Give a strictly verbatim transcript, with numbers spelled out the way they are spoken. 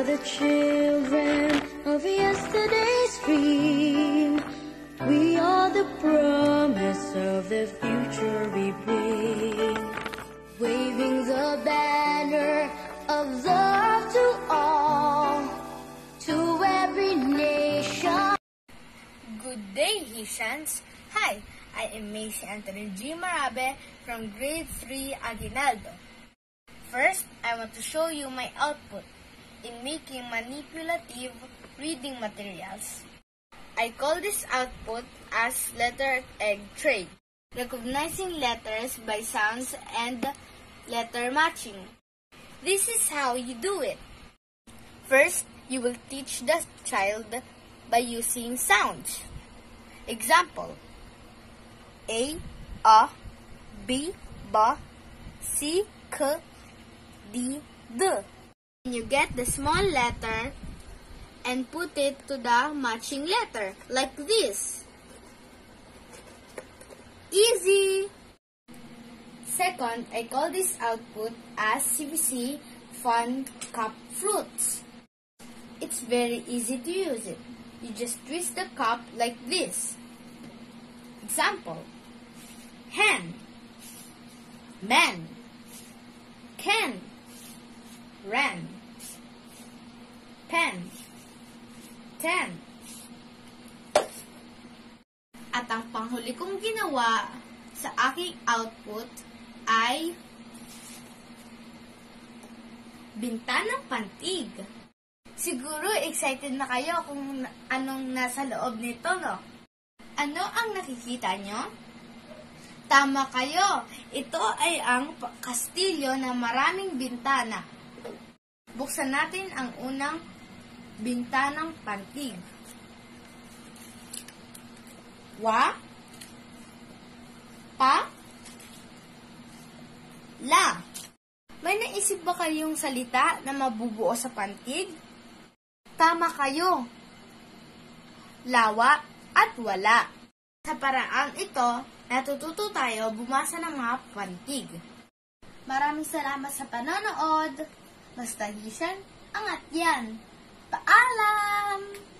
the children of yesterday's dream. We are the promise of the future we bring. Waving the banner of love to all, to every nation. Good day, Haitians! Hi, I am Macy Anthony G. Marabe from Grade three Aguinaldo. First, I want to show you my output in making manipulative reading materials. I call this output as letter egg trade, recognizing letters by sounds and letter matching. This is how you do it. First, you will teach the child by using sounds. Example: A, A, B, B, C, K, D, D. You get the small letter and put it to the matching letter, like this. Easy! Second, I call this output as C V C Fun Cup Fruits. It's very easy to use it. You just twist the cup like this. Example: hen, man, can, ran, pen, ten. At ang panghuli kong ginawa sa aking output ay bintanang pantig. Siguro excited na kayo kung anong nasa loob nito, no? Ano ang nakikita nyo? Tama kayo! Ito ay ang kastilyo na maraming bintana. Buksan natin ang unang bintanang pantig. Wa, pa, la. May naisip ba kayong salita na mabubuo sa pantig? Tama kayo. Lawa at wala. Sa paraang ito, natututo tayo bumasa ng mga pantig. Maraming salamat sa panonood. Basta Haitian, angat yan. Paalam!